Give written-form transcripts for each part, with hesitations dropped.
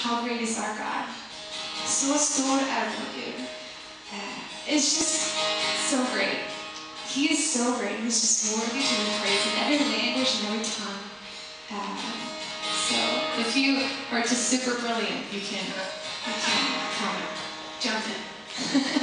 how great is our God. Så stor är vår Gud. It's just so great. He is so great. He's just worthy to be praised in every language and every tongue. So if you are just super brilliant, you can come and jump in.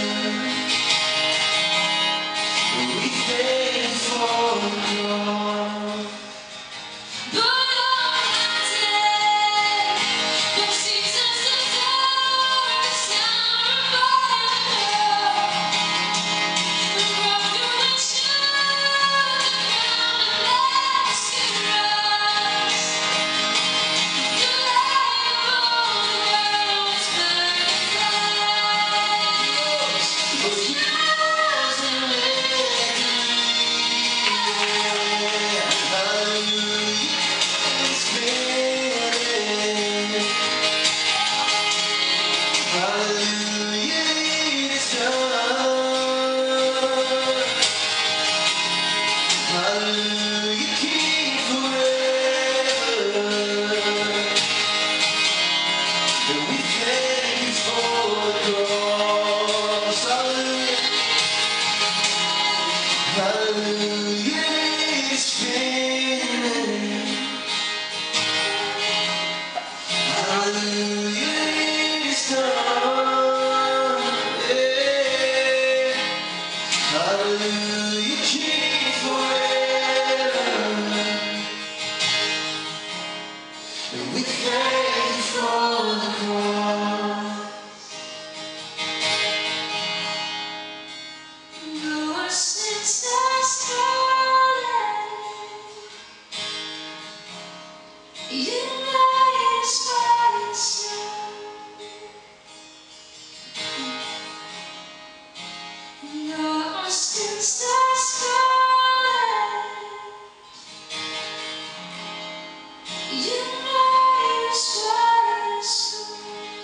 We thank you for your Hallelujah, King forever. And we thank you for the cross. Our sins are stolen. Unite us by your Son. Our sins are stolen. Unite us by your Son.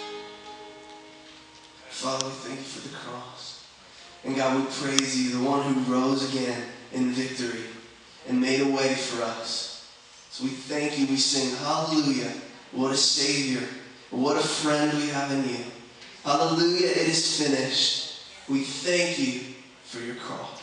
Father, we thank you for the cross. And God, we praise you, the one who rose again in victory and made a way for us. So we thank you. We sing hallelujah. What a Savior. What a friend we have in you. Hallelujah, it is finished. We thank you for your cross.